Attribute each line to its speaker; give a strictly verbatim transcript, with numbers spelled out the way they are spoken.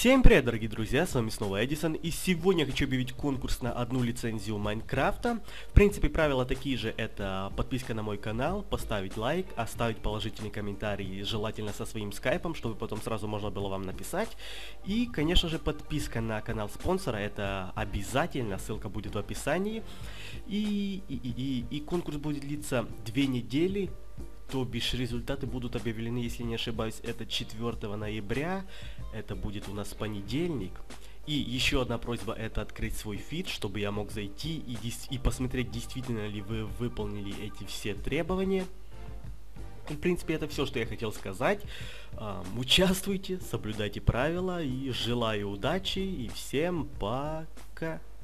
Speaker 1: Всем привет, дорогие друзья, с вами снова Эдисон, и сегодня я хочу объявить конкурс на одну лицензию Майнкрафта. В принципе, правила такие же: это подписка на мой канал, поставить лайк, оставить положительный комментарий, желательно со своим скайпом, чтобы потом сразу можно было вам написать. И, конечно же, подписка на канал спонсора, это обязательно, ссылка будет в описании. И, и, и, и, и конкурс будет длиться две недели. То бишь результаты будут объявлены, если не ошибаюсь, это четвёртого ноября, это будет у нас понедельник. И еще одна просьба — это открыть свой фид, чтобы я мог зайти и, и посмотреть, действительно ли вы выполнили эти все требования. И, в принципе, это все, что я хотел сказать. Эм, участвуйте, соблюдайте правила, и желаю удачи, и всем пока.